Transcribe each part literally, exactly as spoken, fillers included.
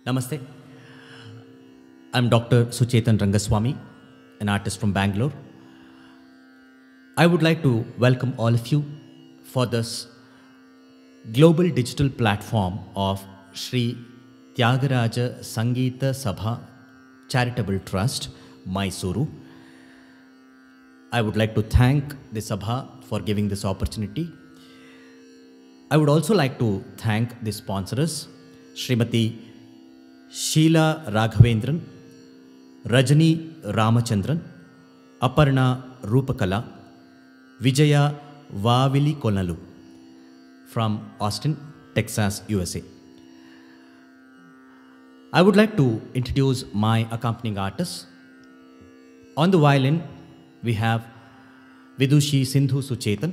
Namaste. I'm Doctor Suchetan Rangaswamy, an artist from Bangalore. I would like to welcome all of you for this global digital platform of Sri Tyagaraja Sangeeta Sabha Charitable Trust, Mysuru. I would like to thank the Sabha for giving this opportunity. I would also like to thank the sponsors, Srimati Sheila Raghavendran, Rajani Ramachandran, Aparna Rupakala, Vijaya Vavili Konalu from Austin, Texas, U S A. I would like to introduce my accompanying artists. On the violin, we have Vidushi Sindhu Suchetan.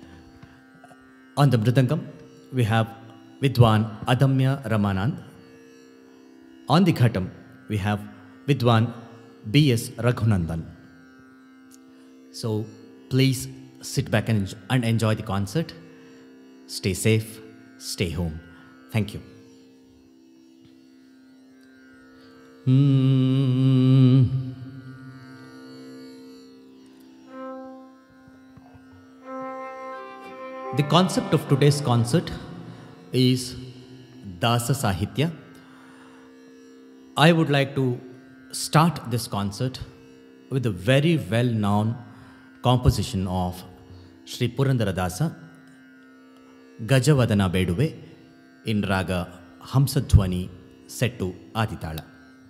On the mridangam, we have Vidwan Adamya Ramanand. On the ghatam, we have Vidwan B S Raghunandan. So please sit back and, and enjoy the concert. Stay safe, stay home. Thank you. Hmm. The concept of today's concert is Dasa Sahitya. I would like to start this concert with a very well-known composition of Sri Purandara Dasa, Gajavadana Beduve, in Raga Hamsadhwani set to Aditala.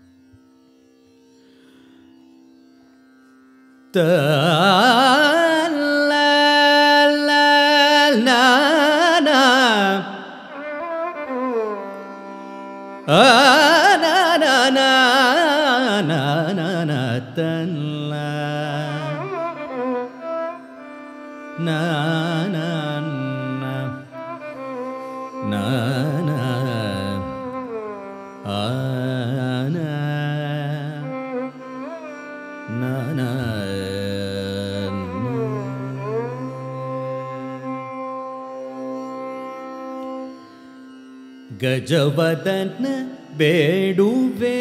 Gajavadana Beduve,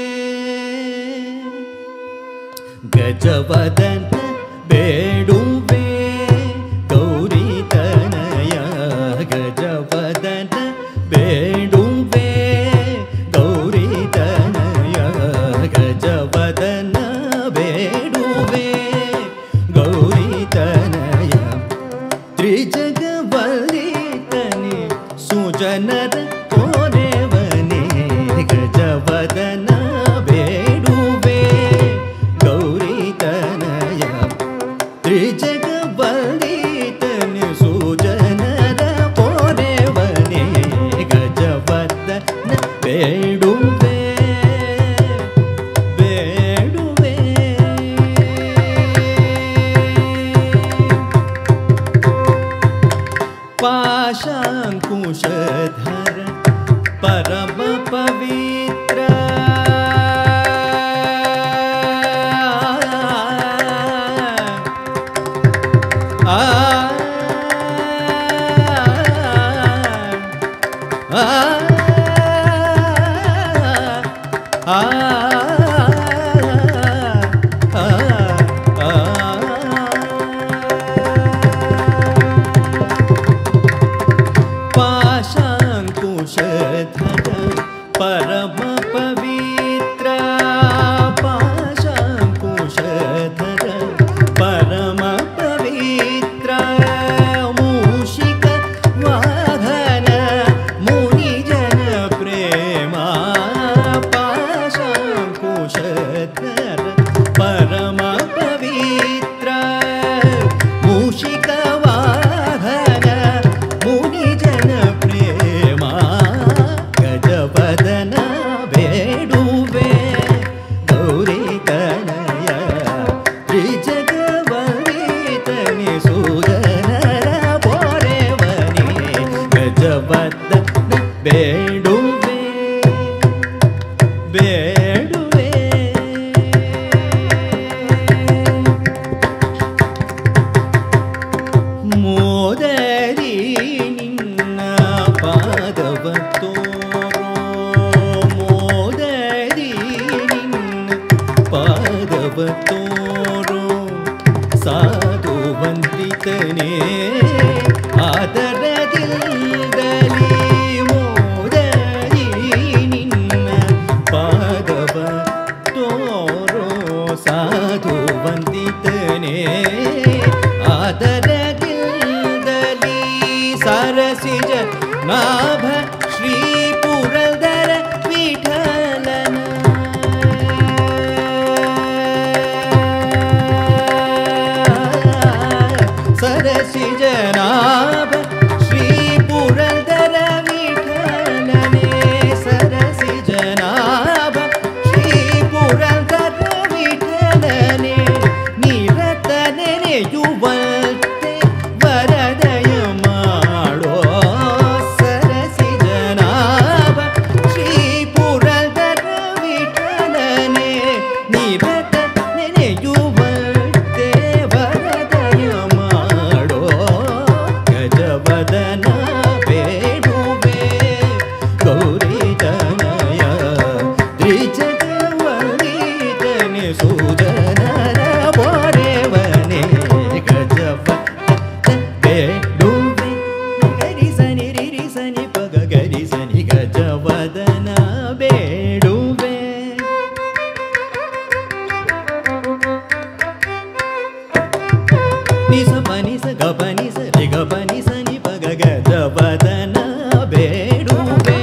Gajavadana Beduve, Gauri Tanaya, Gajavadana Beduve, Gauri Tanaya, Gajavadana Beduve, Gauri Tanaya, Trijagavali Tani Sujanara Gajavadana Beduve, Gauri Tanaya, Trijagavali Tani Sujanara Porevane, Gajavadana Beduve, Beduve. Pashankushadhara Parama Pavitra, ah, ah, ah, ah, Parama Pavitra, Pashankushadhara, Parama Pavitra, Mushika Vahana, Munijana Prema, Pashankushadhara, Parama Pavitra, Mushika Vahana, Munijana Prema, Gajavadana Beduve, Gauri Tanaya, Trijagavali Tani Sujanara Porevane, Gajavadana Beduve, Beduve. Modari Ninna Padavato, ಪಾದವ ತೋರೋ ಸಾಧು ವಂದಿತನೇ ಆದರದಿಂದಲೇ ಮೋದರಿ ನಿನ್ನ ಪಾದವ ತೋರೋ ಸಾಧು ವಂದಿತನೇ ಆದರದಿಂದಲೇ ಸರಸಿಜ ನಾಭ ಶ್ರೀ ಪುರಂದರ ವಿಠಲನ ಸರಸಿಜ ನಾಭ ಶ್ರೀ ಪುರಂದರ ವಿಠಲನೆ ಸರಸಿಜ ನಾಭ ಶ್ರೀ ಪುರಂದರ ವಿಠಲನೆ ನಿರತ ನೆನೆಯುವಂತೆ ವರದಯ ಮಾಡೋ ಸರಸಿಜ ನಾಭ ಶ್ರೀ ಪುರಂದರ ವಿಠಲನೆ ನಿರತ ನೆನೆಯುವಂತೆ ವರದಯ ಮಾಡೋ ಗಜವದನ ಬೇಡುವೆ ಗೌರಿತನಯ ತ್ರಿಜಗವನಿತನೆ ಸುಧನರ ಬೋರೆವನೆ ಗಜವದನ ಬೇಡುವೆ ಗರಿಸನಿ ರಿರಿಸನಿ ಪಗ ಗರಿಸನಿ ಗಜವದನ ಬೇಡುವೆ ನಿಸ ಪನಿಸ ಗಪನಿಸ ರಿಗಪನಿಸ ನಿ ಪಗ ಗಜವದನ ಬೇಡುವೆ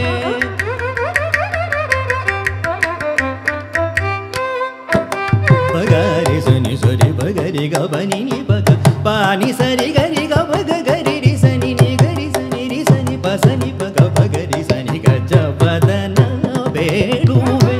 ಪಗರಿ ಸನಿ ಸರಿ ಪಗರಿ ಗಪನಿ ನಿ ಪಗ ಪಾನಿ ಸರಿ ಗರಿ ಗಪಗ ಗರಿ ರಿ ಸನಿ ನಿ ಗರಿ ಸನಿ ರಿ ಸನಿ ಪಸನಿ ಪಗ ಪಗರಿ ಸನಿ ಗಜವದನ ಬೇಡುವೆ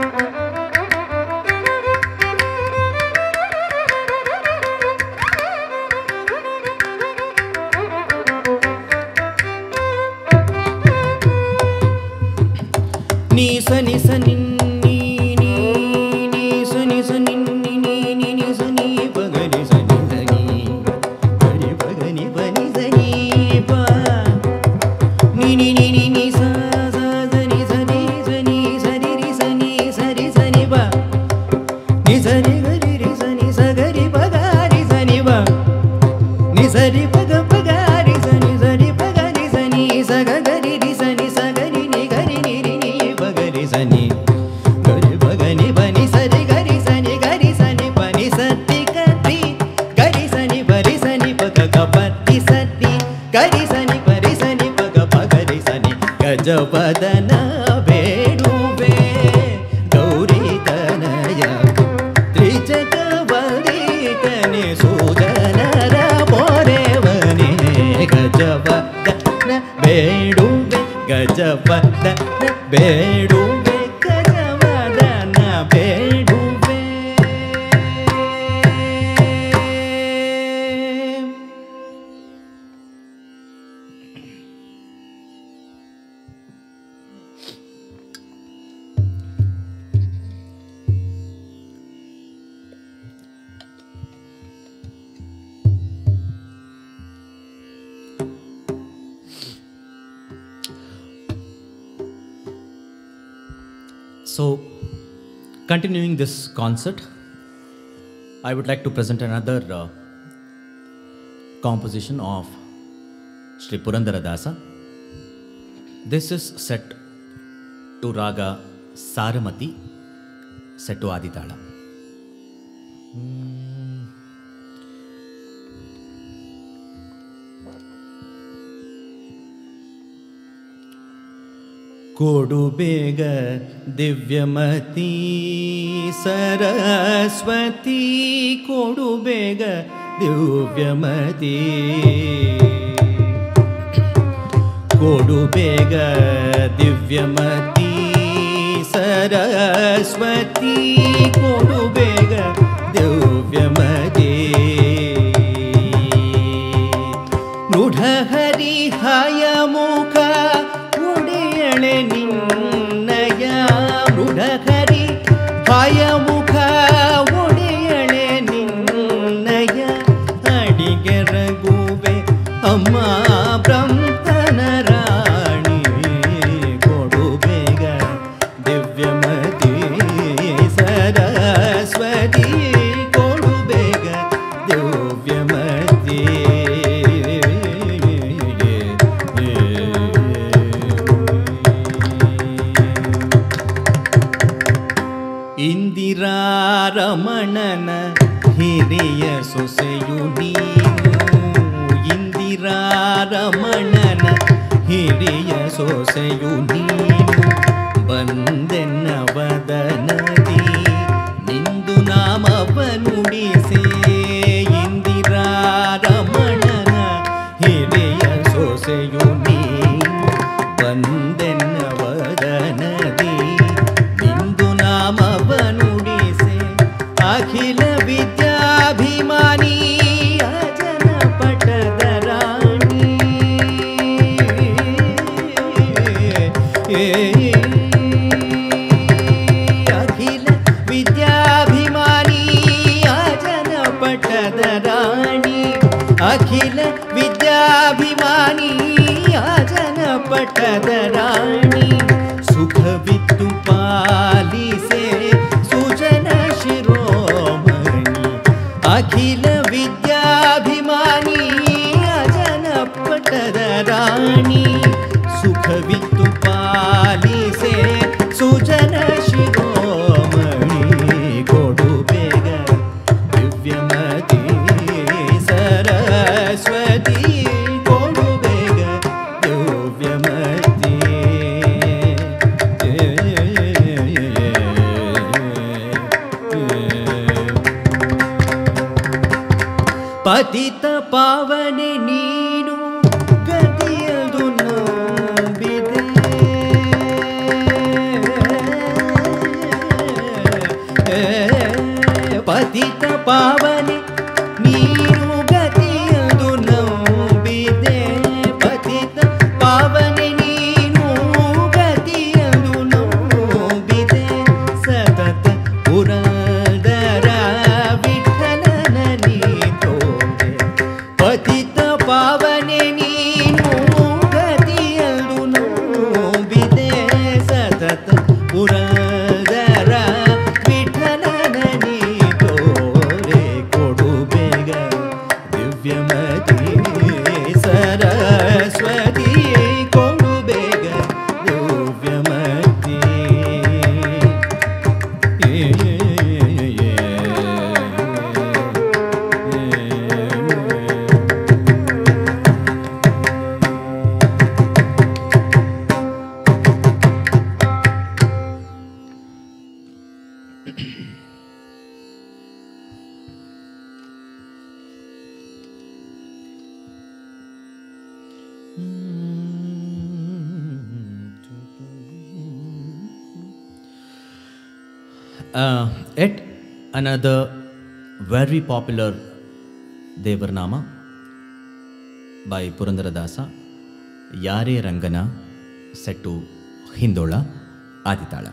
ni sa ni sa ni ni ni ni sa ni sa ni ni ni ni ni sa ni pa ga ni sa ni sa ni ga ni pa ga ni pa ni sa ni pa ni ni ni ni ni sa sa sa ni sa ni sa ni sa ni ri sa ni sa ri sa ni pa ni sa ni ga ri ri sa ni sa ga ri pa ga ri sa ni pa ni sa ri pa ga pa ga ri sa ni sa ri pa ga ri sa ni sa ga ga ri ri sa ni sa ga ri ni ga ri ni ri ni pa ga ri sa ni ga ri pa ga ni pa ni sa ri ga ri sa ni ga ri sa ni pa ni sa ti ga ri ga ri sa ni pa ri sa ni pa ga ga pa ti sa ni ga ri sa ni pa ri sa ni pa ga pa ga ri sa ni ಗಜವದನ ಬೇಡುವೆ ಗೌರಿತನಯ ತ್ರಿಜಗವನಿತನೆ ಸುಧನರ ಬೋರೆವನೆ ಗಜವದನ ಬೇಡುವೆ ಗಜವದನ ಬೇಡುವೆ ಗಜವದನ ಬೇಡುವೆ So, continuing this concert, I would like to present another uh, composition of Sri Purandara Dasa. This is set to Raga Saramati, set to Aditala. ಕೊಡು ಬೇಗ ದಿವ್ಯಮತಿ ಸರಸ್ವತಿ ಕೊಡು ಬೇಗ ದಿವ್ಯಮತಿ ಕೊಡು ಬೇಗ ದಿವ್ಯಮತಿ ಸರಸ್ವತಿ ಕೊಡು ಬೇಗ ದಿವ್ಯಮತಿ ಮೃಢಹರಿ ಹಯಮುಖ ಒಡೆಯಳೆ ನಿನ್ನಯ ಮೃಢಹರಿ ಹಯಮುಖ ಒಡೆಯಳೆ ನಿನ್ನಯ ಅಡಿಗೆ ರಘುವೆ ಅಮ್ಮ ಬ್ರಹ್ಮನ ರಾಣಿ ಕೊಡು ಬೇಗ ದಿವ್ಯಮತಿ ಸರಸ್ವತಿ ರಮಣನ ಹಿರಿಯ ಸೊಸೆಯು ನೀನು ಇಂದಿರಾ ರಮಣನ ಹಿರಿಯ ಸೊಸೆಯು ನೀನು ಬಂದೆನ್ನ ವದನದಿ ನಿಂದು ನಾಮವ ನುಡಿಸೆ ಇಂದಿರಾ ರಮಣನ ಹಿರಿಯ ಸೊಸೆಯು ನೀನು ಬಂದೆನ್ನ ವದನದಿ ನಿಂದು ನಾಮವ ನುಡಿಸೆ ಅಖಿಲ ವಿದ್ಯಾಭಿಮಾನಿ ಅಜನ ಪಟದ ರಾಣಿ ಅಖಿಲ ವಿದ್ಯಾಭಿಮಾನಿ ಅಜನ ಪಟದ ರಾಣಿ ಅಖಿಲ ವಿದ್ಯಾಭಿಮಾನಿ ಅಜನ ಪಟದ ರಾಣಿ ಸುಖವಿತ್ತು ಪಾಲಿಸೆ ಸುಜನ ಶಿರೋಮಣಿ ಅಖಿಲ ವಿದ್ಯಾಭಿಮಾನಿ ಅಜನ ಪಟದ ರಾಣಿ ಸುಖವಿತ್ತು ಪಾಲಿಸೆ ಸುಜನ ಶಿರೋಮಣಿ ಕೊಡು ಬೇಗ ದಿವ್ಯಮತಿ ಸರಸ್ವತಿ ಕೊಡು ಬೇಗ ದಿವ್ಯಮತಿ ಪತಿತ ಪಾವನೆ ನೀನು ಗತಿಯದು ನಂಬಿದೆ ಪತಿತ ಪಾವನೆ ನೀನು ಗತಿಯದು ನಂಬಿದೆ ಪತಿತ ಪಾವನೆ ನೀನು ಗತಿಯದು ನಂಬಿದೆ ಸತತ ಪುರಂದರ ವಿಠಲನ ನೀ ತೋರೆ ಪತಿತ ಪಾವನೆ ನೀನು ಗತಿಯದು ನಂಬಿದೆ ಸತತ ಪುರಂದರ ವಿಠಲನ ನೀ ತೋರೆ ಕೊಡು ಬೇಗ ದಿವ್ಯಮತಿ ಸರಸ್ವತಿ ಕೊಡು ಬೇಗ ದಿವ್ಯಮತಿ Uh, yet another very popular Devarnama by Purandaradasa, Yare Rangana, set to Hindola, Aditala.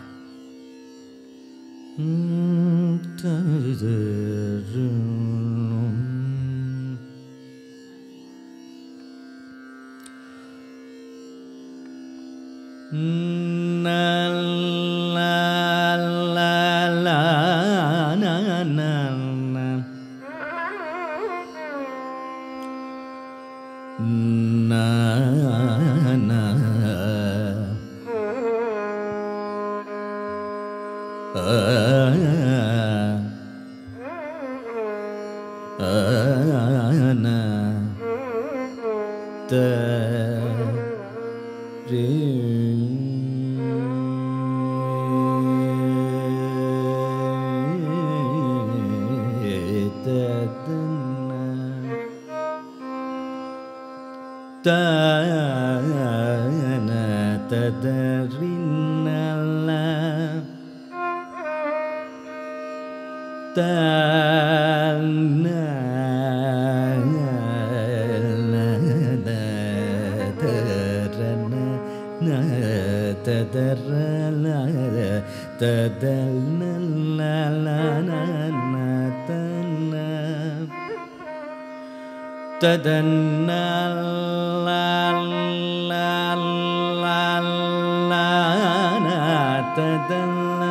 Tadana la la la la na tadana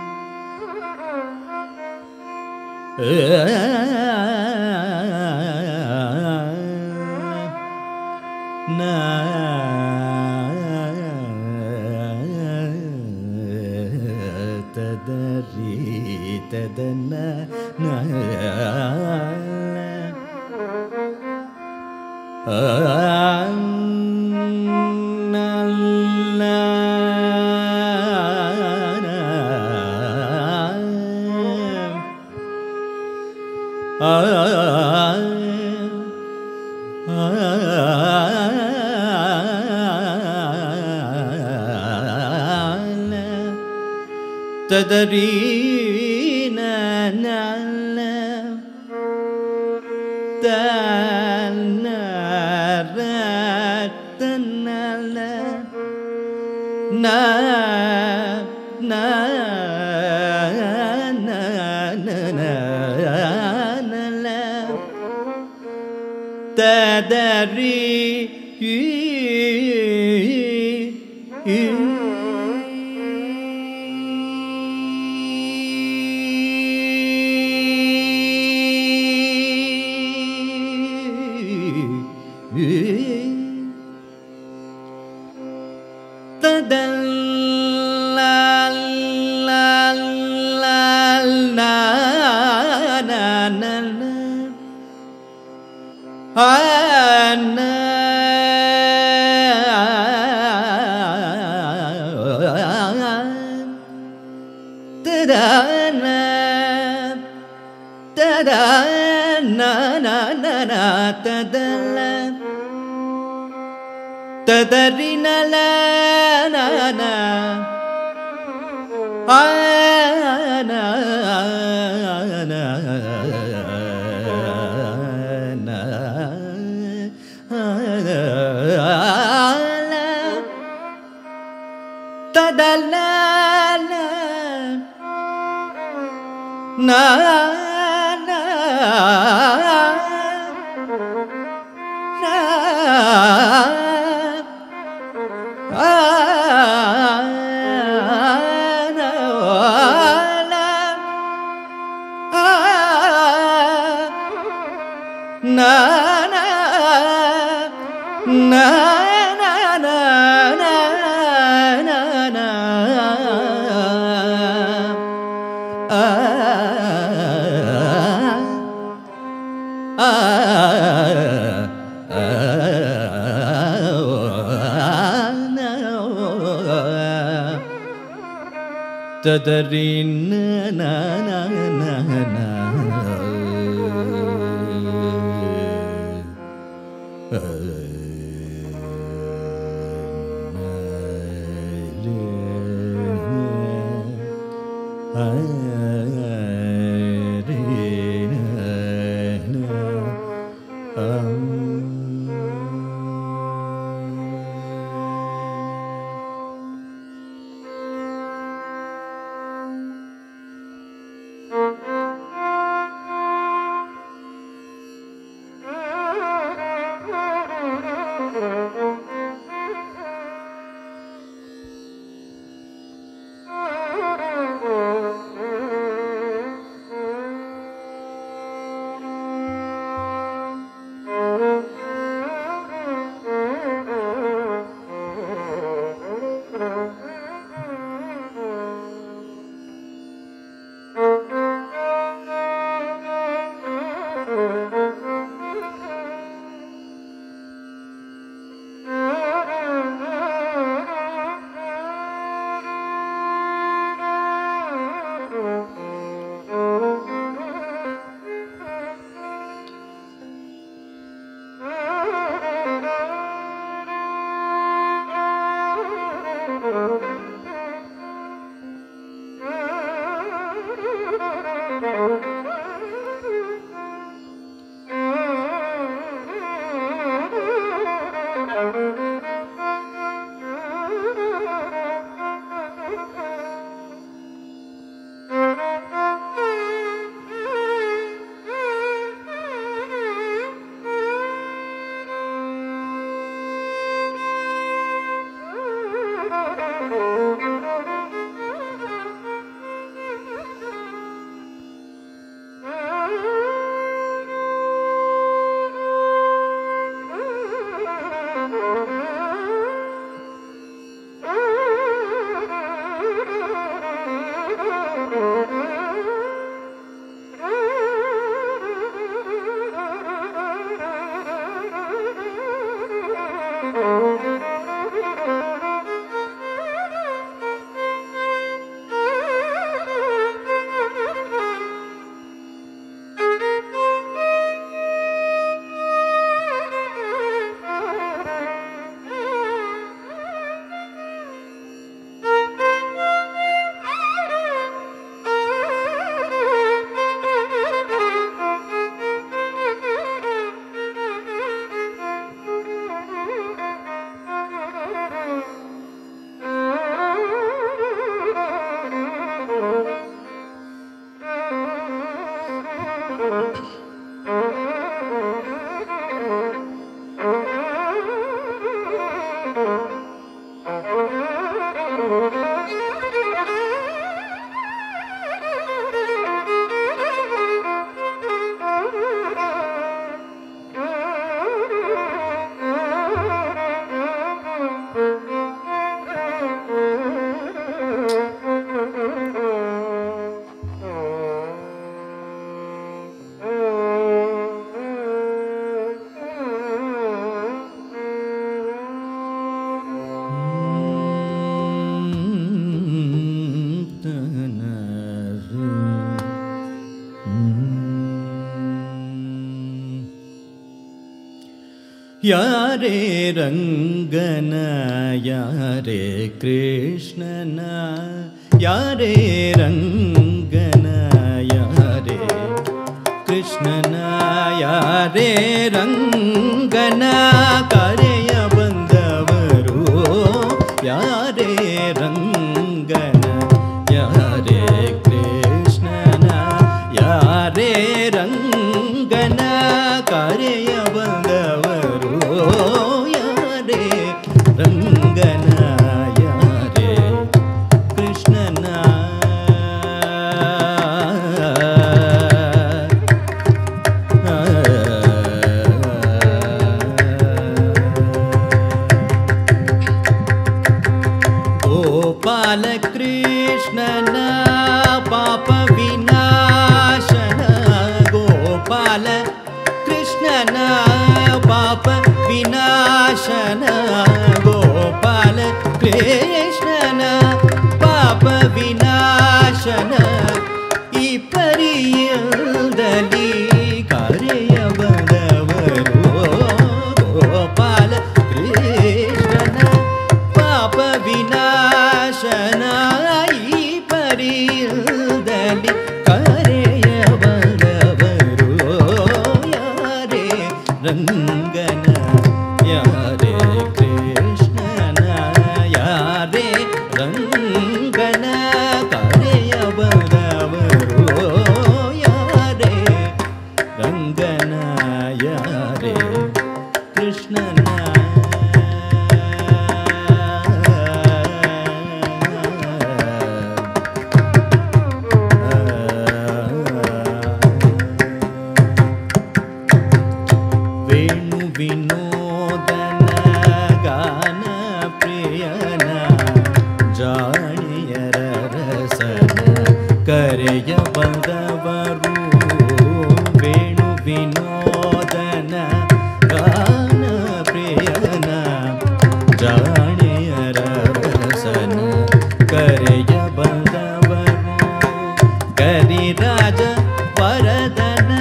na tadari tadana na ததரி ந தன்ன தன்னல ந ந நல ததரி ததரி நல நன ஆன ததல ந ததரி ந ಯಾರೇ ರಂಗನ ಯಾರೇ ಕೃಷ್ಣನ ಯಾರೇ ರಂಗನ ಯಾರೇ ಕೃಷ್ಣನ ಯಾರೇ ರಂಗನ ಕರೆಯ ಬಂದವರು ಯಾರೇ ರಂಗನ ಯಾರೇ ಕೃಷ್ಣನ ಯಾರೇ ರಂಗನ ಕರೆಯ ಬಂದವರು ಯಾರೇ ರಂಗನ ಯಾರೇ ಕೃಷ್ಣನ ಗೋಪಾಲ ಕೃಷ್ಣನ ಪಾಪ ವಿನಾಶನ ಗೋಪಾಲ ಕೃಷ್ಣನ ಪಾಪ ವಿನಾಶನ ಗೋಪಾಲ ಕೃಷ್ಣನ ಪಾಪ ವಿನಾಶನ ಈ ಪರಿಯದಲ್ಲಿ ಕರೆಯ ಬಂದವರು ಗೋಪಾಲ ಕೃಷ್ಣನ ಪಾಪ ವಿನಾಶನ ಈ ಪರಿಯದಲ್ಲಿ ಕರೆಯ ಬಂದವರು ಯಾರೇ ರಂಗನ ಯಾರೇ ಕೃಷ್ಣನ ಯಾರೇ ರಂಗನ ಕರೆಯ ಬಂದವರು ಯಾರೇ ರಂಗನ ಯಾರೇ ಕೃಷ್ಣನ ವೇಣು ವಿನೋದನ ಗಾನ ಪ್ರಿಯನ ಜಾಣಿಯರ ರಸನ ಕರೆಯ ಬಂದವರು ವೇಣು ವಿನೋದನ ಗಾನ ಪ್ರಿಯನ ಜಾಣಿಯರ ರಸನ ಕರೆಯ ಬಂದವರು ಕರಿರಾಜ ವರದನ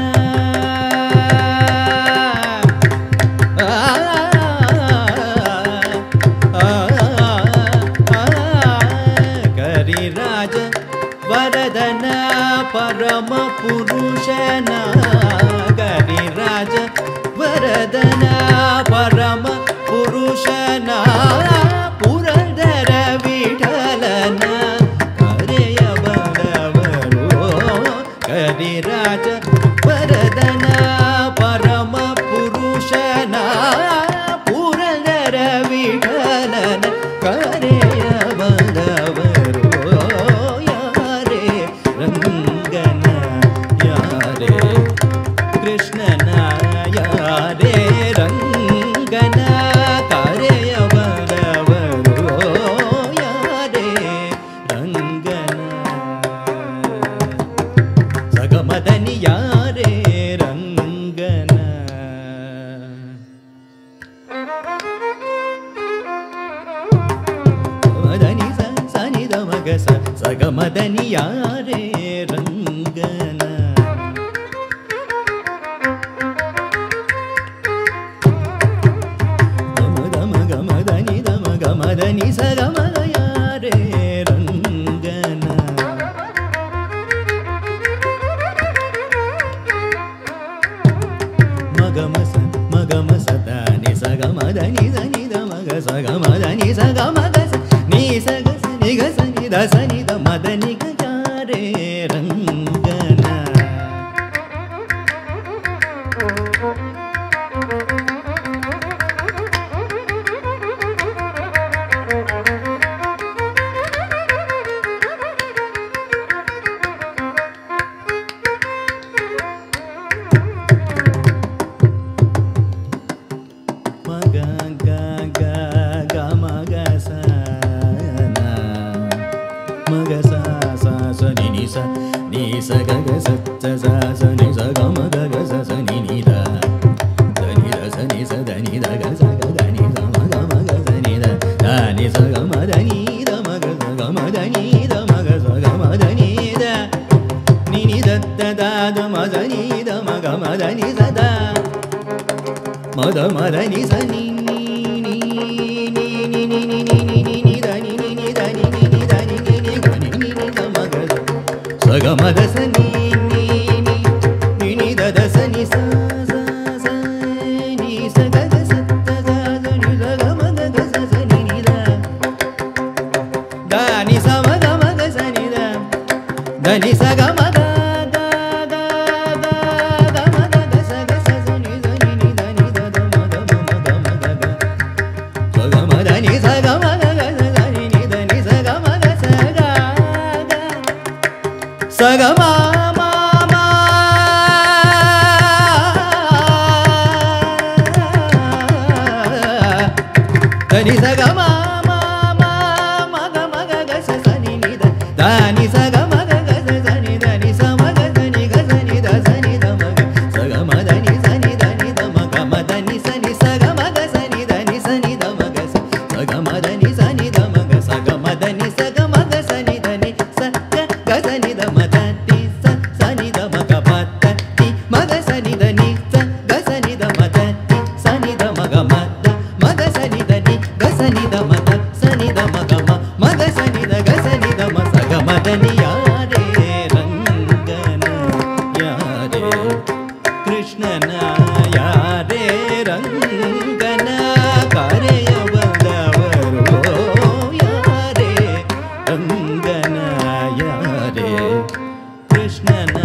ಕರಿರಾಜ ವರದನ ಪರಮ ಪುರುಷನ ಕರಿರಾಜ ವರದನ ಪರಮ ಪುರುಷನ ಪುರಂದರ ವಿಠಲನ ಕರೆಯ ಬಂದವರು ಕರಿರಾಜ ವರದನ ಪರಮ ಪುರುಷನ ಪುರಂದರ ವಿಠಲನ ಕರೆಯ ಬಂದವರು ಯಾರೇ ರಂಗನ ಯಾರೇ ಕೃಷ್ಣನ ಯಾರೇ ರಂಗನ ಕರೆಯ ಬಂದವರು ಯಾರೇ ರಂಗನ ಸಗಮದನಿ ಯಾರೇ ರಂಗನ ಮದನಿ ಸನಿ ದಮಗ ಸಗಮದನಿ ಯಾರೇ ರಂಗನ ಗಮದ ಮದನಿ ದಮಗ ಮದನಿ ಸಗಮದ ಯಾರೇ ರಂಗನ ಮಗಮಸ ಮಗಮಸ ದಾನಿ ಸಗಮದನಿ ಧನಿ ದಮಗ ಸಗಮದನಿ ಸಗಮಗ ನೀ ಸಗ ಸನಿ ಗ ಸನಿ ದ ಸನಿ ದ ಮದನಿ ಗ ಯಾರೇ ರಂಗನ ga ga sa sa ni ni da da ni da sa ni sa da ni da ga sa ga da ni sa ma ga ma ga sa ni da da ni sa ga ma da ni da ma ga sa ga ma da ni da ma ga sa ga ma da ni da ni ni da da da da ma da ni da ma ga ma da ni sa da ma da ma da ni sa ni ni ni ni ni ni ni ni ni ni da ni ni ni da ni ni ni da ni ni ni ga ni ni ni da ma ga sa ga ma da sa ni ni ni ni ni da da sa ni sa sa sa ni sa ga ga sa da da da ni sa ga ma ga ga sa sa ni ni da da ni sa ma ga ma ga sa ni da da ni sa ga ma ga ga ga ga ga ma ga ga sa ga sa sa ni da ni ni da ni da da ma ga ma ma ga ma ga ga sa ga ma da ni sa ga ma ga ga sa ni ni da ni sa ga ma ga sa ga ga sa ga ma ma ma da ni sa ga ma ma ma ma ga ma ga ga sa sa ni ni da da ni sa ga ma ga ga sa sa ni da ni sa ma ga sa ni ga sa ni da sa ni da ma ga sa ga ma da ni sa ni da ni da ma ga ma da ni sa ni sa ga ma ga sa ni da ni sa ni da ma ga sa sa ga ma da ni sa ni da ma ga sa ga ma da ni sa ga ma ga sa ni da ni sa ga ga sa ni da ma da ni sa sa ni da ma ga ma da ni ma ga sa ni da ni sa ga sa ni da ma da ni sa ni da ma ga ma da ma ga sa ni da ni ga sa ni da ma da sa ni da ma ga ma ma ga sa ni da ga sa ni da ma sa ga ma da ni ya re rangana ya re कृष्णना या रे रंगना कारेय बंदवरो या रे रंगना या रे कृष्णना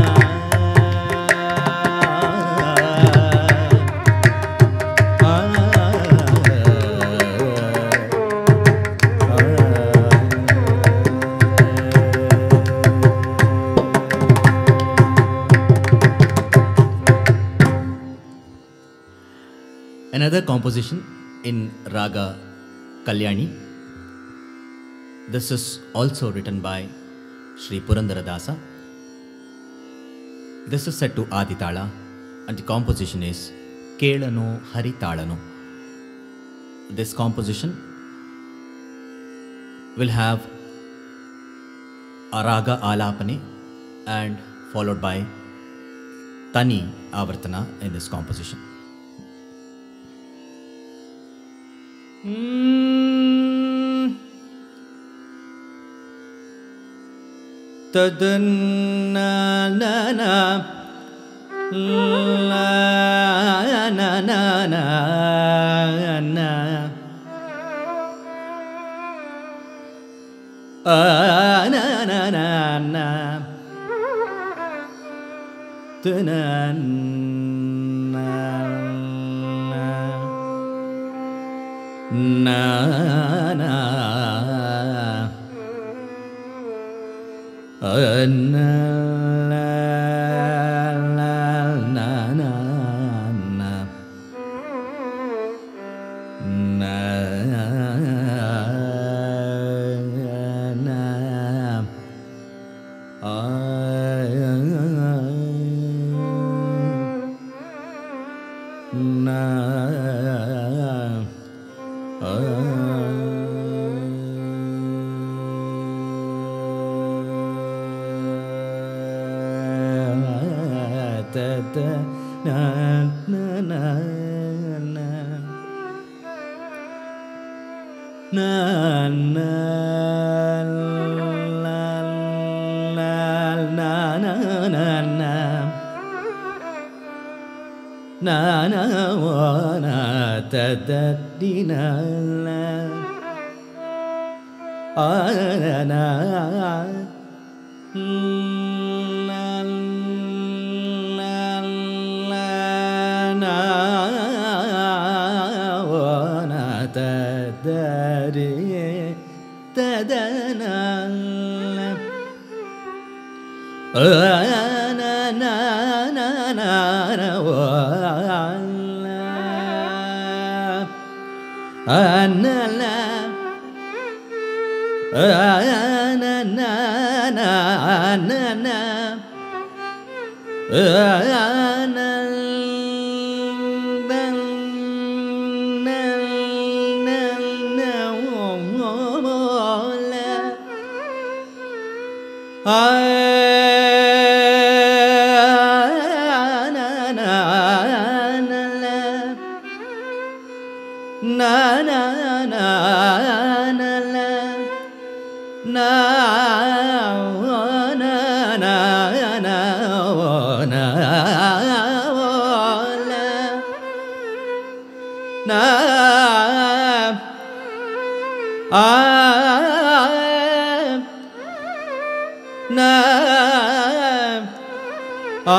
Another composition in Raga Kalyani. This is also written by Sri Purandaradasa. This is set to Aditala and the composition is Kelano Haritalano. This composition will have a Raga Alapane and followed by Tani Avartana in this composition. Tadana na na la na na na na ah na na na na tana na na na na la la na na na na na na na wa na ta ta di na la a na na la la la na wa na ta da re ta da na la a na na na na na wa na la na na na na na na na na na na la na na na na na na a na a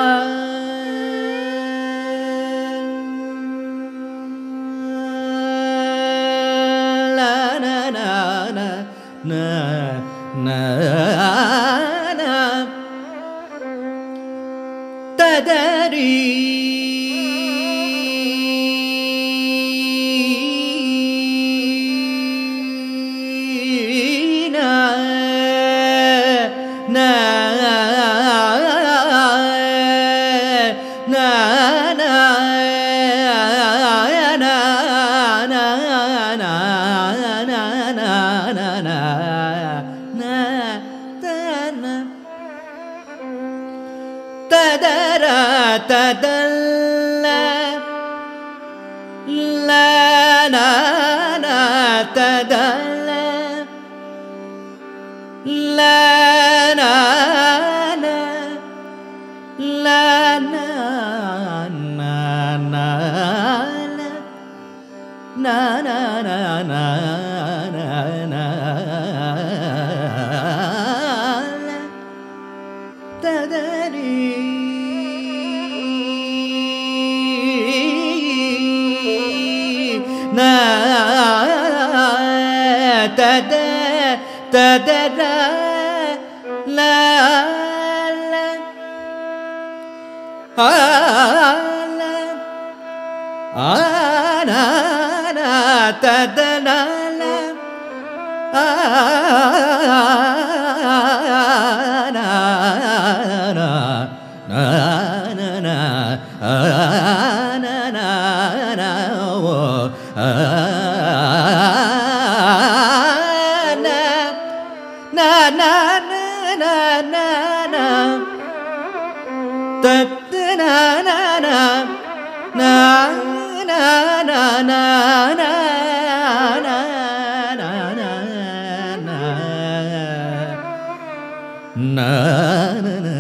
la na na na na na na tadari tadara tadalla la na na tadalla la na na la na na na na na na na na tadari na tada tadara la la a la a na na tadana la a na na na na na a na na na o a na na na na na na ta na na na na na na na na na na na na na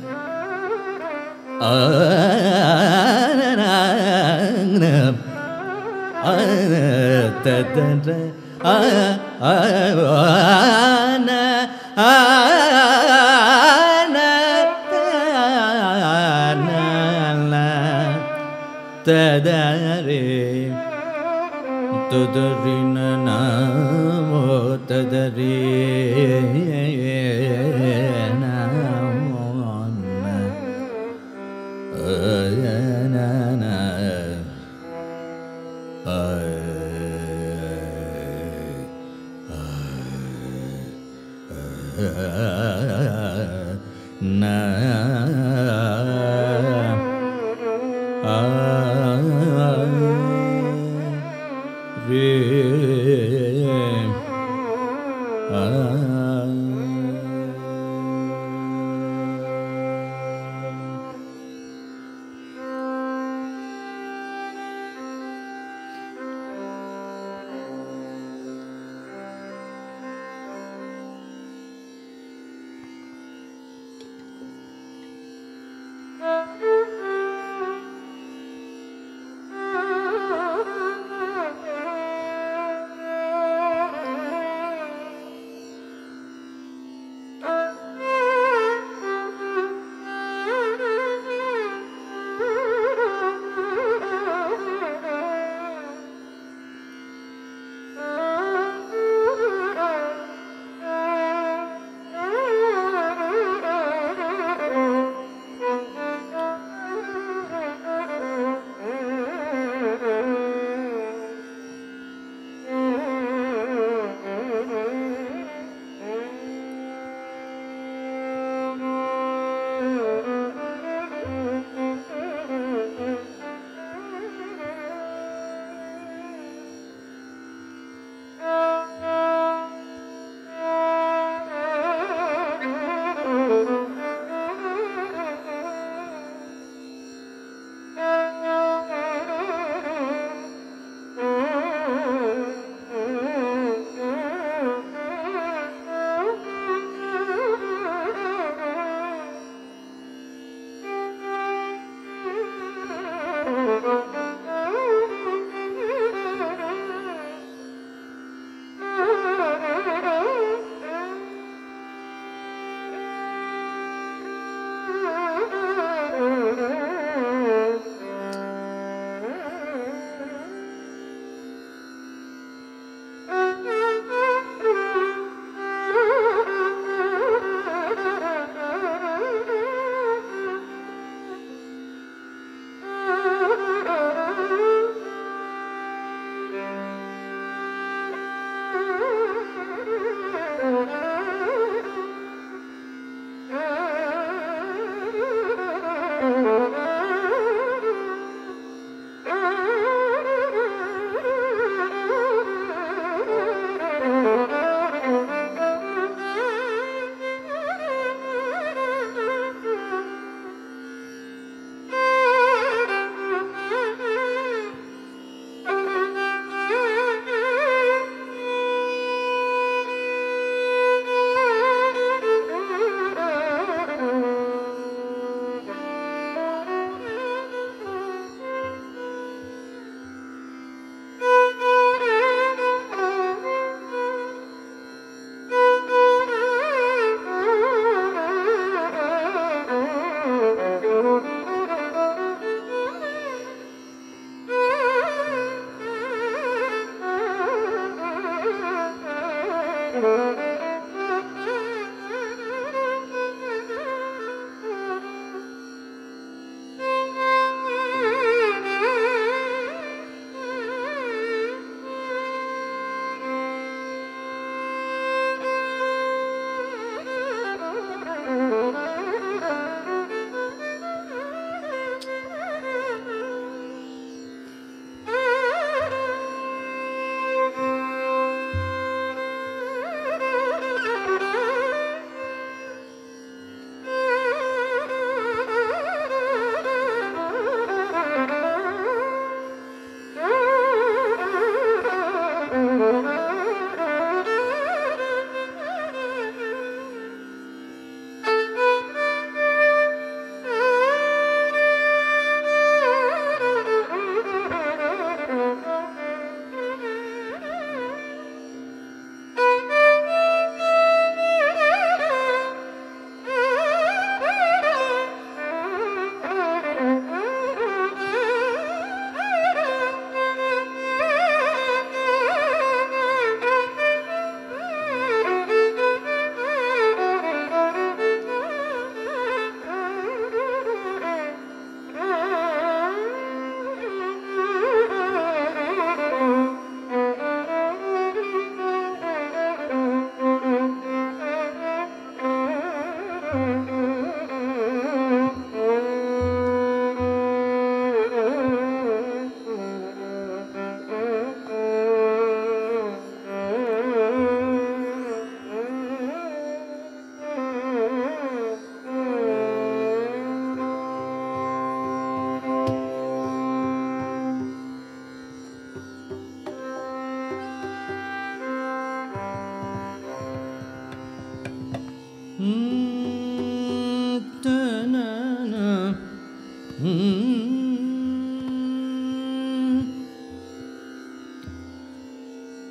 a na na na a ta ta a a na a na na na tadare tadari na na mo tadari na mo na na na na re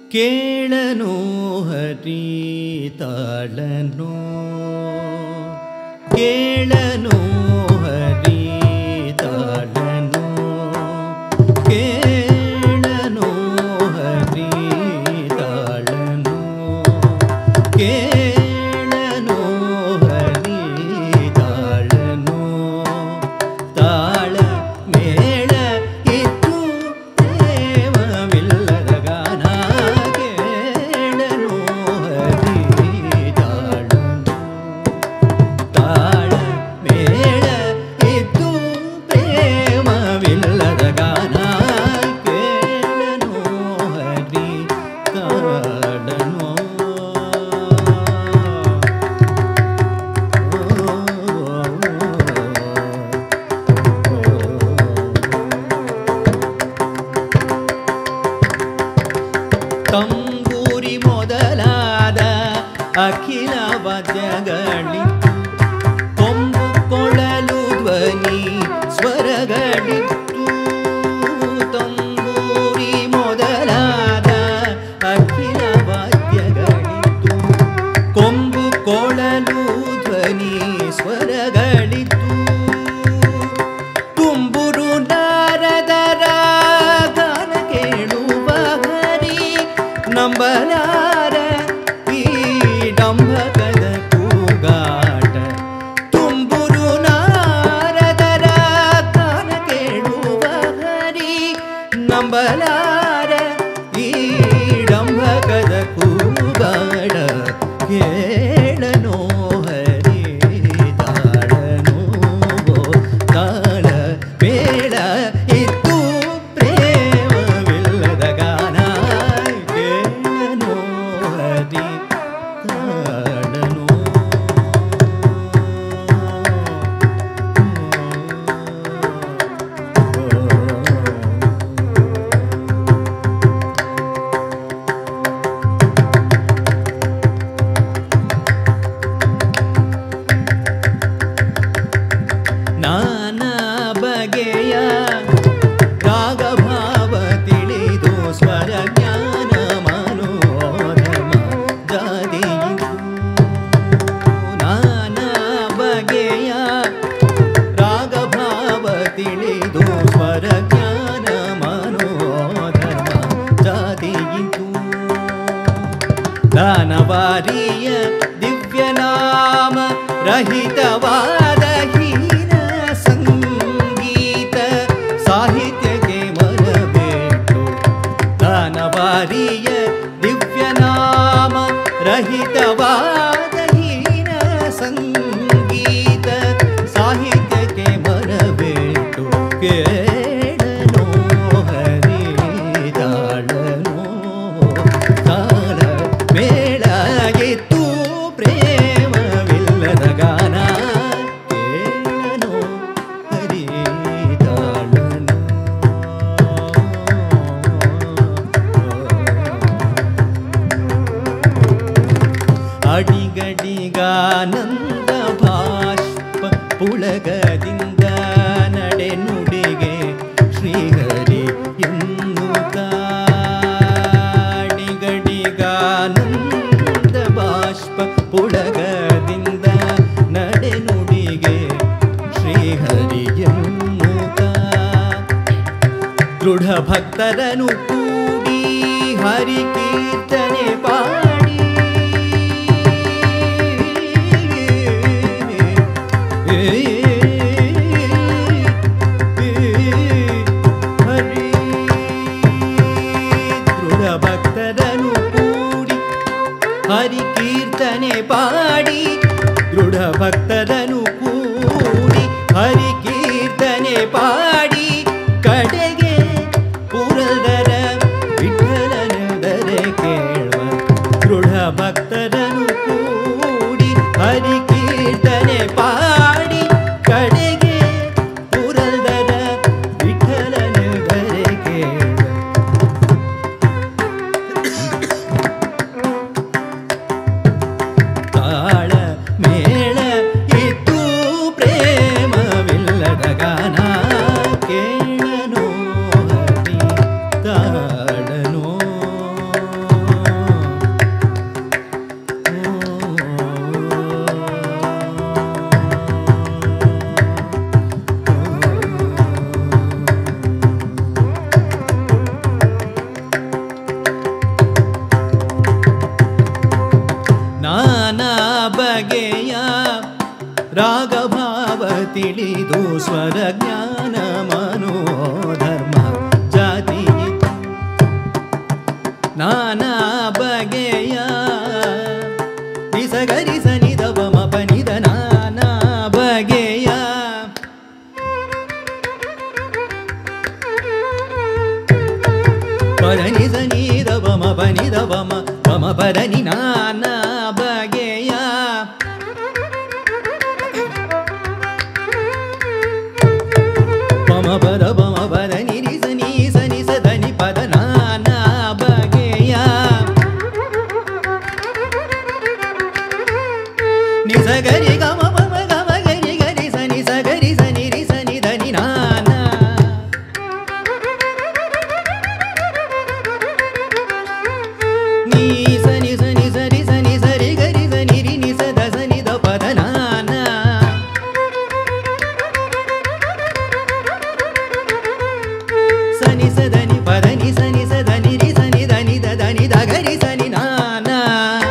ಕೇಳನು ಹರಿ ತಾಳನು ಕೇಳನು ಹರಿ ತಾಳನು ಕೇಳನು ಹರಿ ತಾಳನು ಕೇಳನು ಹರಿ ತಾಳನು ತಾಳ ಮೇಳ ಇತ್ತು ಪ್ರೇಮವಿಲ್ಲದ ಗಾನ ಕೇಳನು ಹರಿ ತಾಳನು ತಾಳ ಮೇಳ ಇತ್ತು ಪ್ರೇಮವಿಲ್ಲದ ಗಾನ ಕೇಳನು ಹರಿ ತಾಳನು ತಂಬೂರಿ ಮೊದಲಾದ ಅಖಿಲ ವಾದ್ಯಗಳಿತ್ತು ಕೊಂಬು ಕೊಳಲು ಧ್ವನಿ ಸ್ವರಗಳಿತ್ತು ತಂಬೂರಿ ಮೊದಲಾದ ಅಖಿಲ ವಾದ್ಯಗಳಿತ್ತು ಕೊಂಬು ಕೊಳಲು ಧ್ವನಿ ಸ್ವರಗಳಿತ್ತು ತುಂಬುರು ನಾರದರ ಗಾನ ಕೇಳುವ ಹರಿ ನಂಬಲಾರ ಈ ಡಂಬಕದ ಕೂಗಾಟ ತುಂಬುರು ನಾರದರ ಗಾನ ಕೇಳುವ ಹರಿ ನಂಬಲಾರ ಈ ಡಂಬಕದ ಕೂಗಾಟ ಕೇಳನೋ ಹರಿ ತಾಳನೋ ತಾಳ ಬೇಡ ಇತ್ತು ಪ್ರೇಮವಿಲ್ಲದ ಗಾನ ಕೇಳನೋ ಹರಿ ತಾಳನೋ ನಾನಾ ಬಗೆಯ ರಾಗಭಾವ ತಿಳಿದು ಸ್ವರ ಜ್ಞಾನ ಮನೋರಮ ಜಾದಿಯಿತು ನಾನಾ ಬಗೆಯ ರಾಗಭಾವ ತಿಳಿದು ಸ್ವರ ಜ್ಞಾನ ಮನೋರಮ ಜಾದಿಯಿತು ದಾನವಾರಿಯ ದಿವ್ಯನಾಮ ರಹಿತವಾದ ಹೀನ ಸಂಗೀತ ಸಾಹಿತ್ಯಕ್ಕೆ ಮರಬೇಕು ದಾನವಾರಿಯ ದಿವ್ಯನಾಮ ರಹಿತವಾದ ಹೀನ ಸಂಗೀತ ಸಾಹಿತ್ಯಕ್ಕೆ ಮರಬೇಕು ಕೇಳನೋ ಹರಿ ತಾಳನೋ ತಾಳ ಮೇಳ ಎತ್ತು ಪ್ರೇಮವಿಲ್ಲದ ಗಾನ ಕೇಳನೋ ಹರಿ ತಾಳನೋ ಅಡಿಗಡಿಗಾನಂದ ಭಾಷ್ಪ ಪುಳಗದಿಂದ ನಡೆ ನುಡಿಗೆ ಶ್ರೀಹರಿ ಎನ್ನುತ್ತ ಅಡಿಗಡಿಗಾನಂದ ಭಾಷ್ಪ ಪುಳಗದಿಂದ ನಡೆ ನುಡಿಗೆ ಶ್ರೀಹರಿ ಎನ್ನುತ್ತ ದೃಢ ಭಕ್ತರನು ಕೂಡಿ ಹರಿ ಕೀರ್ತನೆ ಪಾಡಿ ಹರಿ ದೃಢ ಭಕ್ತರನು ಕೂಡಿ ಹರಿ ಕೀರ್ತನೆ ಪಾಡಿ ದೃಢ ಭಕ್ತರನು ಕೂಡಿ ಹರಿ ಕೀರ್ತನೆ ಪಾಡಿ ಕಡೆಗೆ ಪುರದರ ವಿಠಲನೆಂದರೆ ಕೇಳುವ ರಾಗಭಾವ ತಿಳಿದು ಸ್ವರ ಜ್ಞಾನ ಮನೋಧರ್ಮ ಜಾತಿ ನಾನಾ ಬಗೆಯ ನಿಸಗರಿ ಸನಿದ ಬಮ ಪನಿದ ನಾನಾ ಬಗೆಯ ಪದನಿ ಸನಿದ ಬಮ ಪನಿದ ಬಮ ಬಮ ಪದನಿ ನಾನಾ ಬಗೆಯ ಬಮ ಪದ ಬಮ ಪದ ನಿರಿ ಸನಿ ಸನಿ ಸದನಿ ಪದ ನಾನಾ ಬಗೆಯ ನಿಸಗರಿ ಗಮ ಬಮ ಗಮ ಗರಿ ಗರಿ ಸನಿ ಸಗರಿ ಸನಿ ರಿ ಸನಿ ಧನಿ ನಾನಾ ನೀ ಸನಿ ಸನಿ ಸರಿ ಸನಿ ಸರಿ ಗರಿ ಸನಿ ರಿ ನಿ ಸದ ಸನಿ ದ ಪದ ನಾನಾ ಸನಿ ಸದನಿ ಪದನಿ ಸನಿ ಸದನಿ ರಿ ಸನಿ ಧನಿ ದ ಧನಿ ದ ಗರಿ ಸನಿ ನಾನಾ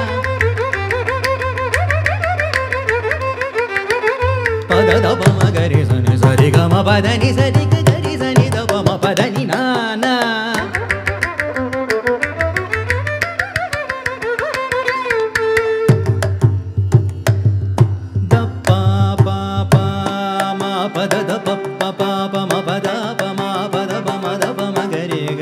ಪದ ದ ಬಮ ಗರಿ ಸನಿ ಸರಿ ಗಮ ಪದನಿ ಸರಿ ಗರಿ ಸನಿ ದ ಬಮ ಪದನಿ ನಾನಾ ದ ಪ ಪ ಪ ಮ ಪದ ದ ಪ ಪ ಪ ಪ ಮ ಪದ ಪ ಮ ಪದ ಪ ಮ ದ ಪ ಮ ಗರಿ ಗ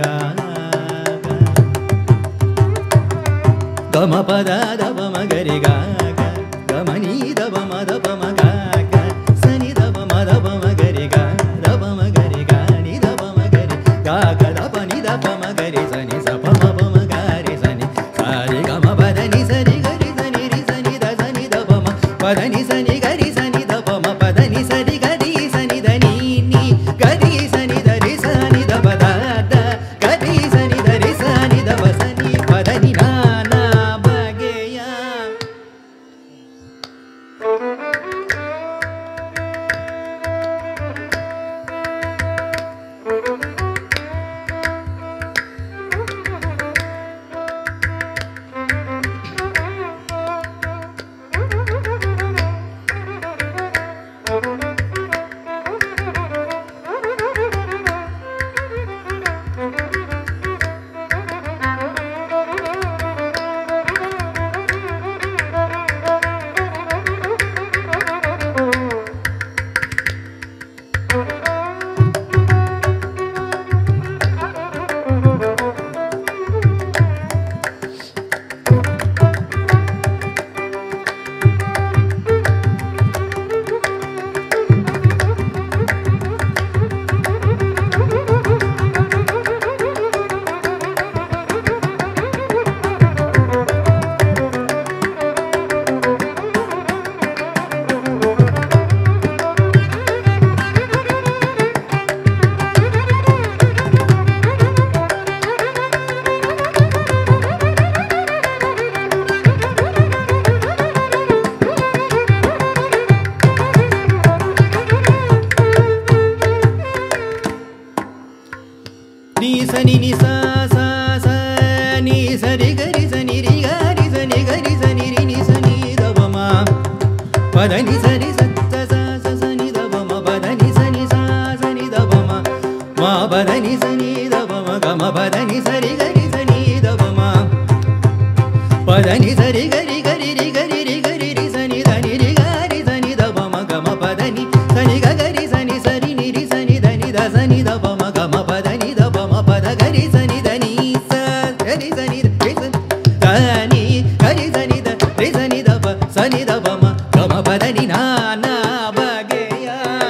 ಗಮ ಪದ ದ ಪ ಮ ಗರಿ ಗ ಗಮ ನೀ ದ ಪ ಮ ದ ಪ ಮ ಗ ಗ ಸನಿ ದ ಪ ಮ ದ ಪ ಮ ಗರಿ ಗ ದ ಪ ಮ ಗರಿ ಗ ನಿ ದ ಪ ಮ ಗರಿ ಗ ಗ ದ ಪ ನಿ ದ ಪ ಮ ಗರಿ ಸನಿ ಸ ಪ ಮ ಪ ಮ ಗರಿ ಸನಿ ಸರಿ ಗ ಮ ಪದ ನಿ ಸರಿ ಗರಿ ಸನಿ ರಿ ಸನಿ ದ ಸನಿ ದ ಪ ಮ ಪದ ನಿ ಸನಿ ಗರಿ ಸನಿ ದ ಪ ಮ ಪದ ನಿ ಸರಿ ಗರಿ ಸನಿ ದ ನೀ ನೀ ಗರಿ ಸನಿ ದ ರಿ ಸನಿ ದ ಪ ದ ದ ಗರಿ ಸನಿ ದ ರಿ ಸನಿ ದ ಪ ಸನಿ ಪದ ನಿ ನಾನಾ ಬಗೆಯ ನೀ ಸನಿ ನಿ ಸ ಸ ಸ ನೀ ಸರಿ ಗರಿ ಸನಿ ರಿ ಗರಿ ಸನಿ ಗರಿ ಸನಿ ರಿ ನಿ ಸನಿ ದ ಬ ಮ ಪದ ನಿ ಸರಿ ಸ ಸ ಸ ಸ ಸನಿ ದ ಬ ಮ ಪದ ನಿ ಸನಿ ಸ ಸನಿ ದ ಬ ಮ ಮ ಪದ ನಿ ಸನಿ ದ ಬ ಮ ಗ ಮ ಪದ ನಿ ಸರಿ ಗರಿ ಸನಿ ದ ಬ ಮ ಪದ ನಿ ಸರಿ ಗರಿ ಗರಿ ರಿ ಗರಿ ರಿ ಗರಿ ರಿ ಸನಿ ದ ನಿ ರಿ ಗರಿ ಸನಿ ದ ಬ ಮ ಗ ಮ ಪದ ನಿ ಸನಿ ಗ ಗರಿ ಸನಿ ಸರಿ ನಿ ರಿ ಸನಿ ದ ನಿ ದ ಸನಿ ದ ಬ ಮ ಗ ಮ ಪದ ನಿ ದ ಬ ಮ ಪದ ಗರಿ ಸನಿ ದ ನೀ ಸ ಗರಿ ಸನಿ ದ ರಿ ಸನಿ ದ ನಿ ಗರಿ ಸನಿ ದ ರಿ ಸನಿ ದ ಬ ಸನಿ ದ ಬ ಮ ಗ ಮ ಪದ ನಿ ನಾನಾ ಬಗೆಯ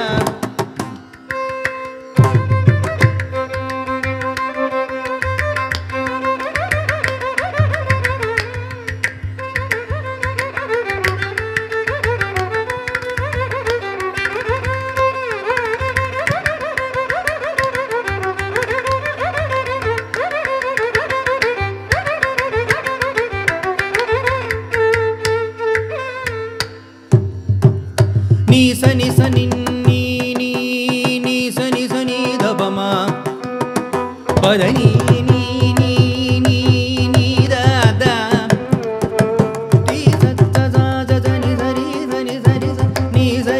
ನೀ ಸನಿ ಸನಿ ನೀ ನೀ ನೀ ಸನಿ ಸನಿ ದ ಬ ಮ ಪದ ನೀ ನೀ ನೀ ನೀ ನೀ ದ ದ ಟಿ ಸ ಸ ಸ ಸ ಸ ನಿ ಸ ರಿ ಸ ನಿ ಸ ರಿ ಸ ನೀ ಸ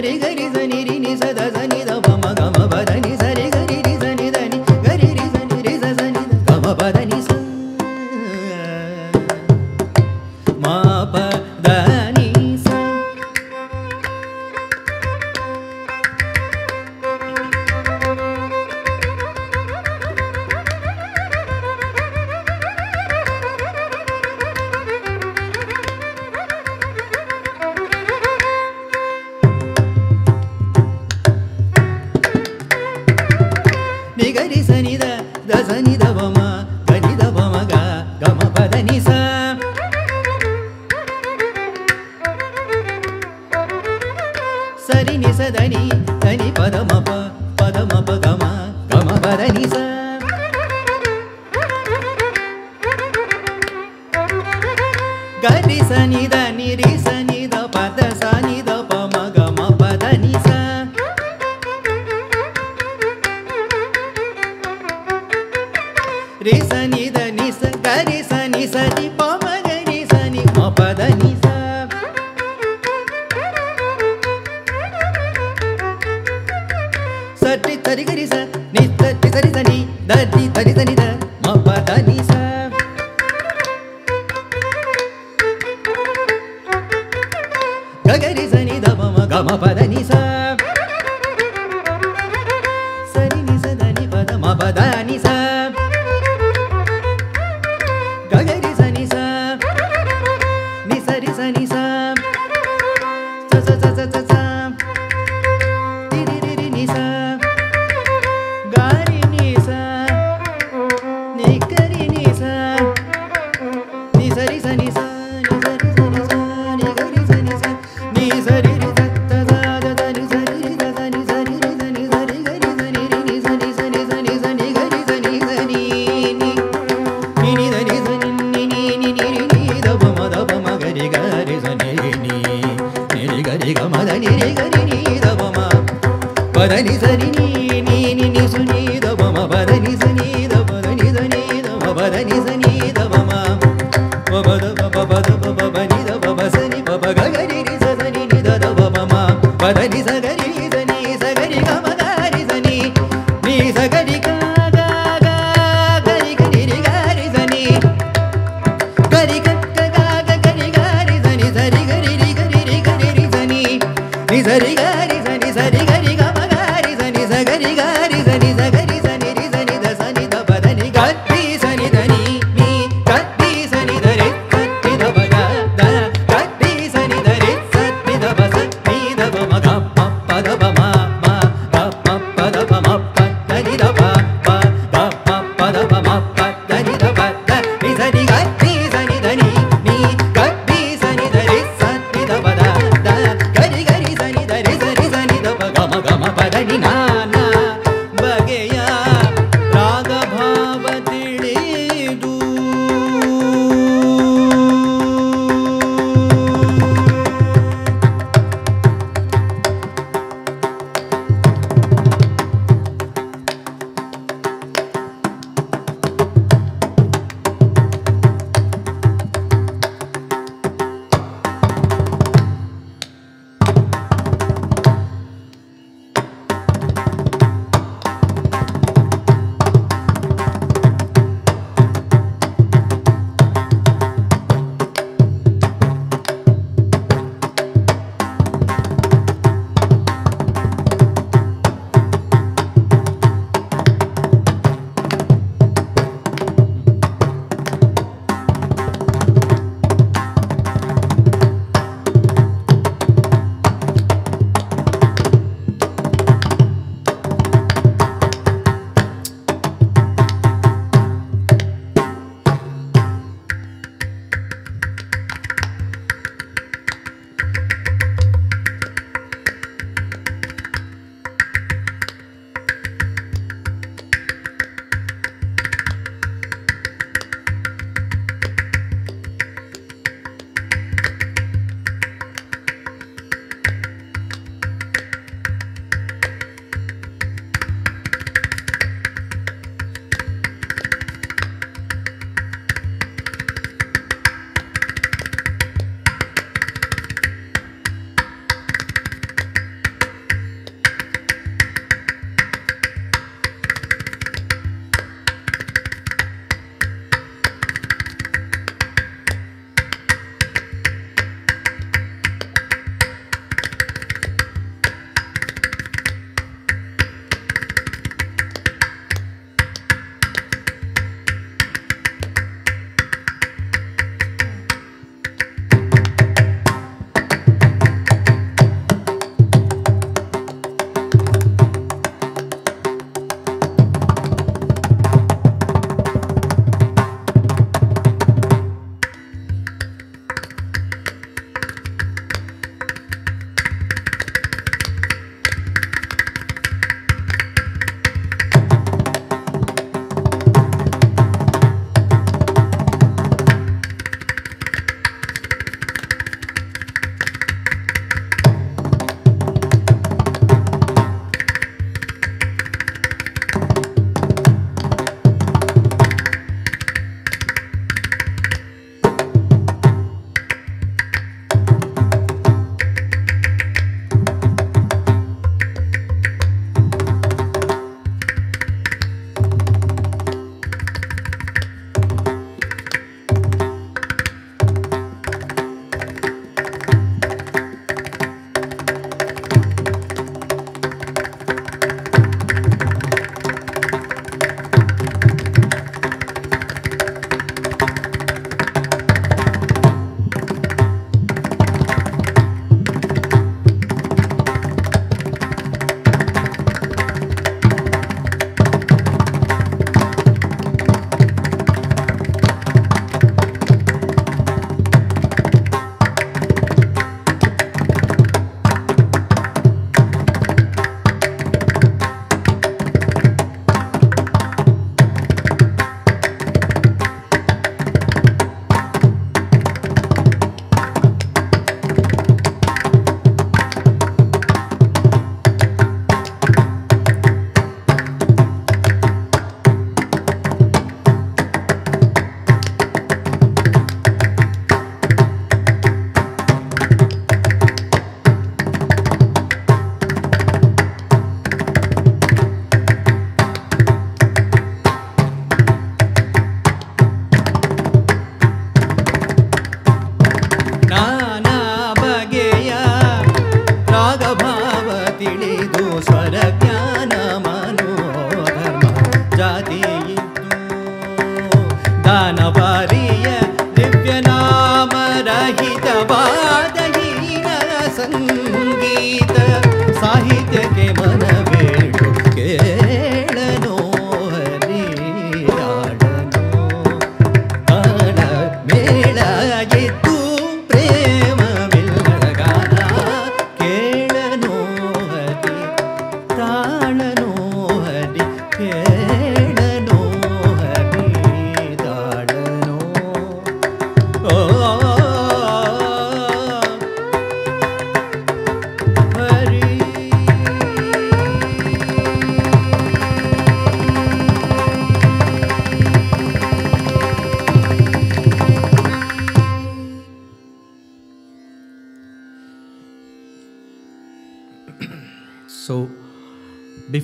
gari sani da da sani da ba ma gari da ba ma ga ga ma pa da ni sa sari ni sa da ni da ni pa da ma pa pa da ma pa ga ma ga ma pa da ni sa gari sani da ni ri sani da pa da sani da pa ma ga ma pa da ni sa ri sani da ni sa gari sani sa ni pa ma ga ri sani ma pa da ni sa sati tari gari sa ni tari tari sani da ni tari sani da ma pa da ni sa gari sani da ba ma ga ma pa da ni sa sani ni sa da ni pa da ma pa da ni sa gari sani sa ni sa ri sa ni sa sa sa sa sa sa sa ti ri ri ri ni sa gari ni sa ni gari ni sa ni sa ri sa ni sa ni sa ri sa ni sa ni gari sa ni sa ni sa ri ri sa ta sa da da ni sa ri ri sa sa ni sa ri ri sa ni sa ri gari sa ni ri ni sa ni sa ni sa ni sa ni gari sa ni sa ni ni ni ni da ni sa ni ni ni ni ni ri ni da ba ma da ba ma gari gari sa ni ri ni ni ri gari ga ma da ni ri gari ni da ba ma pa da ni sa ri ni ni ni ni su ni da ba ma pa da ni sa ni da ba da ni sa ni da ma pa da ni sa ni da ba ma pa pa da pa pa pa da pa pa pa ni da pa pa sa ni pa pa ga ga ri ri sa sa ni ni da da pa pa ma pa da ni sa ga ri sa ni sa ga ri ga ma ga ri sa ni ni sa ga ri ga ga ga ga ri ga ri ri ga ri sa ni ga ri ga ga ga ga ga ri ga ri sa ni sa ri ga ri ri ga ri ri ga ri ri sa ni ni sa ri ga ri sa ni sa ri ga ri ga ma ga ri sa ni sa ga ri ga ri sa ni sa ga ri sa ni ri sa ni da sa ni da pa da ni ga ri sa ni da ni ni ga ri sa ni da ri sa ni da pa ga da ga ri sa ni da ri sa ni da pa sa ni da pa ma ga ma pa da pa ma ma ga ma pa da pa ma pa da ni da pa pa ga ma pa da pa ma pa da ni da pa da ni sa ni ga ri sa ni da ni ni ga ri sa ni da ri sa ni da pa da da ga ri ga ri sa ni da ri sa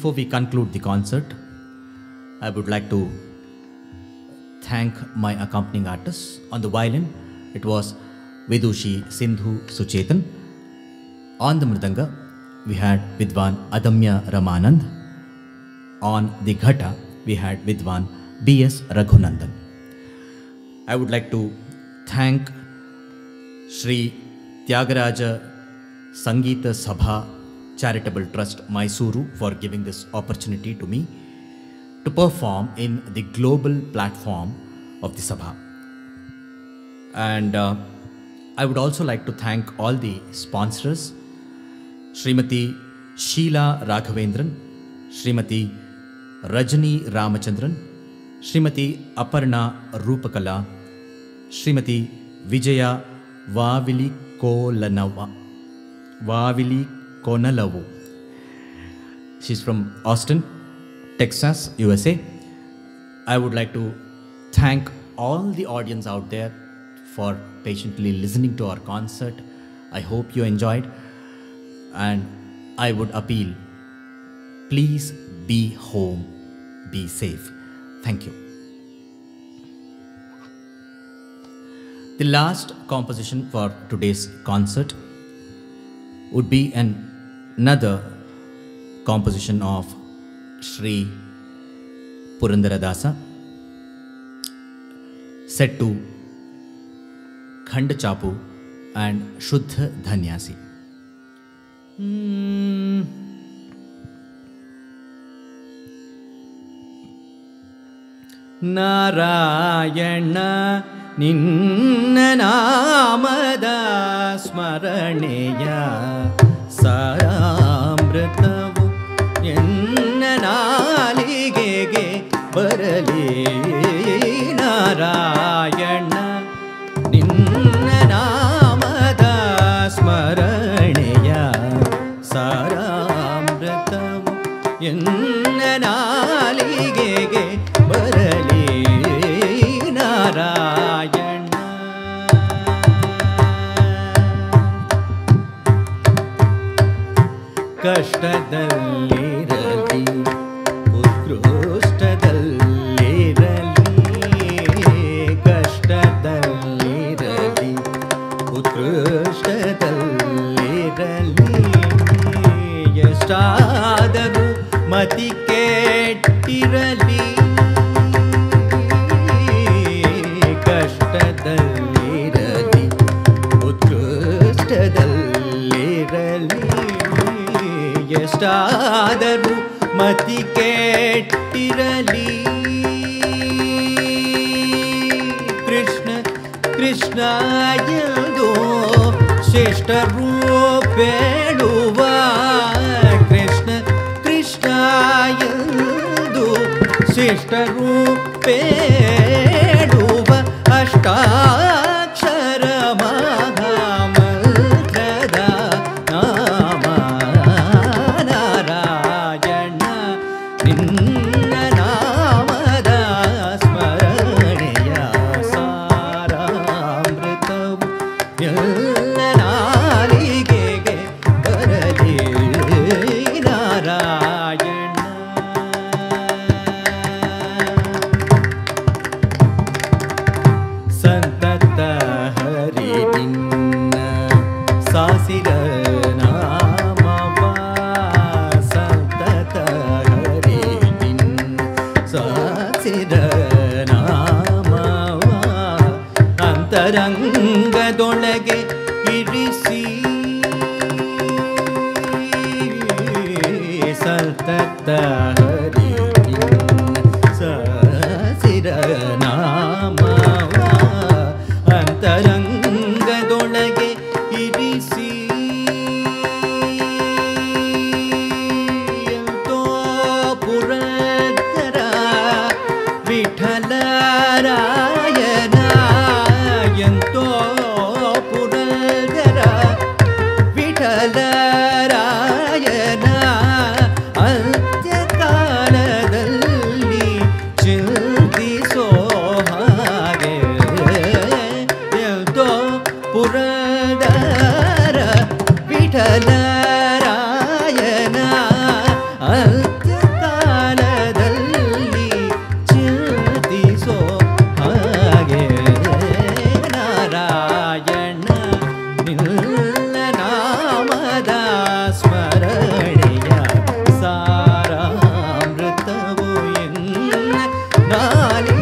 before we conclude the concert, I would like to thank my accompanying artists. On the violin, it was Vidushi Sindhu Suchetan. On the mridanga, we had Vidwan Adamya Ramanand. On the ghata, we had Vidwan B S Raghunandan. I would like to thank Shri Tyagaraja Sangeeta Sabha Charitable Trust, Mysuru, for giving this opportunity to me to perform in the global platform of the Sabha. And uh, I would also like to thank all the sponsors, Srimati Sheila Raghavendran, Srimati Rajani Ramachandran, Srimati Aparna Rupakala, Srimati Vijaya Vavili Kolanava, Vavili Konalavu. She's from Austin, Texas, U S A. I would like to thank all the audience out there for patiently listening to our concert. I hope you enjoyed, and I would appeal, please be home, be safe. Thank you. The last composition for today's concert would be an, another composition of Sri Purandaradasa, set to Khand Chapu and Shuddha Dhanyasi. Hmm. Narayana Ninna Namada Smaraneya Saramritavu Yenna Naligege Barale. Narayana Ninna Namada Smaraneya Saramritavu Yenna Naligege Barale. Narayana ಕಷ್ಟದಲ್ಲಿರಲಿ ಉತ್ಕೃಷ್ಟದಲ್ಲಿರಲಿ, ಕಷ್ಟದಲ್ಲಿರಲಿ ಉತ್ಕೃಷ್ಟದಲ್ಲಿರಲಿ, ಎಷ್ಟಾದರೂ ಮತಿ ಕೆಟ್ಟಿರಲಿ, ಕಷ್ಟದಲ್ಲಿರಲಿ ಉತ್ಕೃಷ್ಟದಲ್ಲಿರಲಿ, ಎಷ್ಟಾದರೂ ಮತಿ ಕೆಟ್ಟಿರಲಿ. ಕೃಷ್ಣ ಕೃಷ್ಣ ಎಂದು ಶ್ರೇಷ್ಠರು ಬೇಡುವ, ಕೃಷ್ಣ ಕೃಷ್ಣ ಎಂದು ಶ್ರೇಷ್ಠರು ಬೇಡುವ ಅಷ್ಟಾಕ್ಷರ ಮಹಾಮಂತ್ರದ ನಾಮ ನಾರಾಯಣ. ನಿನ್ನ ನಾಮದ ಸ್ಮರಣೆಯ ಸಾರಾಮೃತವು ಎಲ್ಲ ನಾಲಿಗೆಗೆ ಬರಲಿ. ನಾರಾಯಣ ಸಂತತ ಹರಿ ನಿನ್ನ ಸಾಸಿರ ನಾಮವ, ಸಂತತ ಹರಿ ನಿನ್ನ ಸಾಸಿರ ನಾಮವ, ಅಂತರಂಗದೊಳಗೆ ಇರಿಸಿ ಸಂತತ ಹರಿ ನಿನ್ನ ಸಾಸಿರ ನಾಮವ, ಅಂತರಂಗದೊಳಗೆ ಇರಿಸಿ ಎಂತೋ ಪುರಂದರ ವಿಠಲರಾಯನ, ಎಂತೋ ಲಾಲಿ